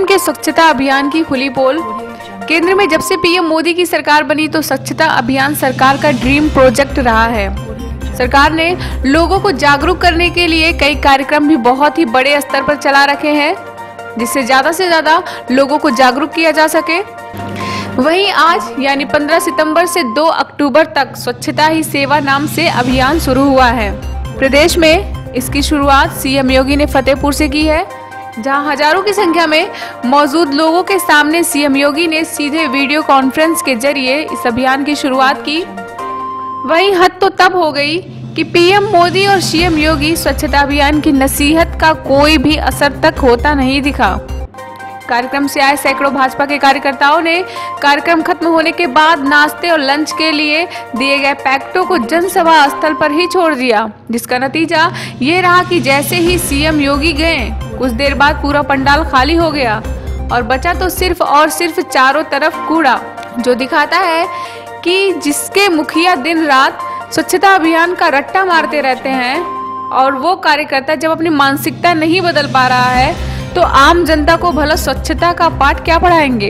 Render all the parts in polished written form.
PM के स्वच्छता अभियान की खुली पोल। केंद्र में जब से पीएम मोदी की सरकार बनी तो स्वच्छता अभियान सरकार का ड्रीम प्रोजेक्ट रहा है। सरकार ने लोगों को जागरूक करने के लिए कई कार्यक्रम भी बहुत ही बड़े स्तर पर चला रखे हैं, जिससे ज्यादा से ज्यादा लोगों को जागरूक किया जा सके। वहीं आज यानी 15 सितंबर से 2 अक्टूबर तक स्वच्छता ही सेवा नाम से अभियान शुरू हुआ है। प्रदेश में इसकी शुरुआत सीएम योगी ने फतेहपुर से की है, जहां हजारों की संख्या में मौजूद लोगों के सामने सीएम योगी ने सीधे वीडियो कॉन्फ्रेंस के जरिए इस अभियान की शुरुआत की। वहीं हद तो तब हो गई कि पीएम मोदी और सीएम योगी स्वच्छता अभियान की नसीहत का कोई भी असर तक होता नहीं दिखा। कार्यक्रम से आए सैकड़ों भाजपा के कार्यकर्ताओं ने कार्यक्रम खत्म होने के बाद नाश्ते और लंच के लिए दिए गए पैकेटों को जनसभा स्थल पर ही छोड़ दिया, जिसका नतीजा ये रहा कि जैसे ही सीएम योगी गए कुछ देर बाद पूरा पंडाल खाली हो गया और बचा तो सिर्फ और सिर्फ चारों तरफ कूड़ा, जो दिखाता है कि जिसके मुखिया दिन रात स्वच्छता अभियान का रट्टा मारते रहते हैं और वो कार्यकर्ता जब अपनी मानसिकता नहीं बदल पा रहा है तो आम जनता को भला स्वच्छता का पाठ क्या पढ़ाएंगे।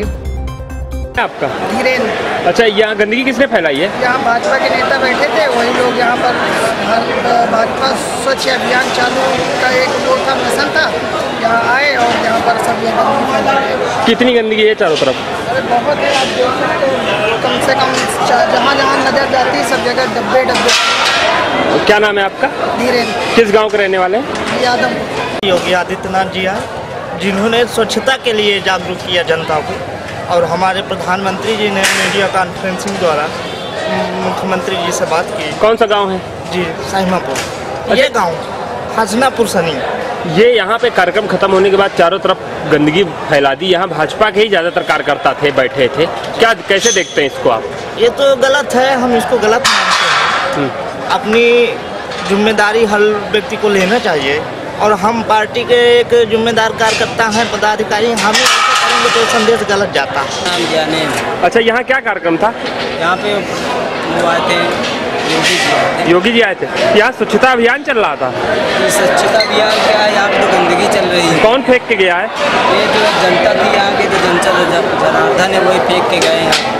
आपका धीरेन्द्र। अच्छा, यहाँ गंदगी किसने फैलाई है? यहाँ भाजपा के नेता बैठे थे, वही लोग यहाँ पर भाजपा स्वच्छ अभियान चालू का एक वो था, मिशन था, यहाँ आए और यहाँ पर सब गंदगी फैलाई। कितनी गंदगी है चारों तरफ? अरे बहुत है, आप देख सकते हो, कम से कम जहाँ जहाँ नजर जाती है सब जगह डब्बे डब्बे। क्या नाम है आपका? धीरेन्द्र। किस गाँव के रहने वाले हैं? यादव। योगी आदित्यनाथ जी आए, जिन्होंने स्वच्छता के लिए जागरूक किया जनता को, और हमारे प्रधानमंत्री जी ने मीडिया कॉन्फ्रेंसिंग द्वारा मुख्यमंत्री जी से बात की। कौन सा गांव है? जी, साहिमापुर। ये गांव हसनापुर सनी। ये यहाँ पे कार्यक्रम खत्म होने के बाद चारों तरफ गंदगी फैला दी। यहाँ भाजपा के ही ज़्यादातर कार्यकर्ता थे, बैठे थे, क्या कैसे देखते हैं इसको आप? ये तो गलत है, हम इसको गलत मानते हैं। अपनी जिम्मेदारी हर व्यक्ति को लेना चाहिए और हम पार्टी के एक जिम्मेदार कार्यकर्ता हैं, पदाधिकारी, हम ही ऐसा करेंगे तो संदेश गलत जाता है। अच्छा, यहाँ क्या कार्यक्रम था? यहाँ पे वो आए थे, योगी जी आए थे। यहाँ स्वच्छता अभियान चल रहा था। स्वच्छता अभियान क्या है, यहाँ पे तो गंदगी चल रही है। कौन फेंक के गया है? ये जो जनता थी यहाँ की, तो जनार्दन है, वही फेंक के गए हैं।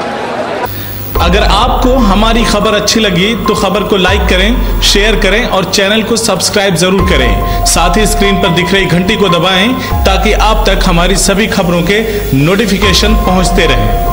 अगर आपको हमारी खबर अच्छी लगी तो खबर को लाइक करें, शेयर करें और चैनल को सब्सक्राइब जरूर करें। साथ ही स्क्रीन पर दिख रही घंटी को दबाएं ताकि आप तक हमारी सभी खबरों के नोटिफिकेशन पहुंचते रहें।